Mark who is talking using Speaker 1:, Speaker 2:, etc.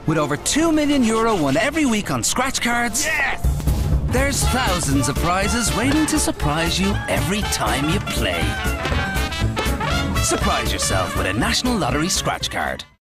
Speaker 1: With over €2 million won every week on scratch cards,
Speaker 2: Yes!
Speaker 1: there's thousands of prizes waiting to surprise you every time you play. Surprise yourself with a National Lottery scratch card.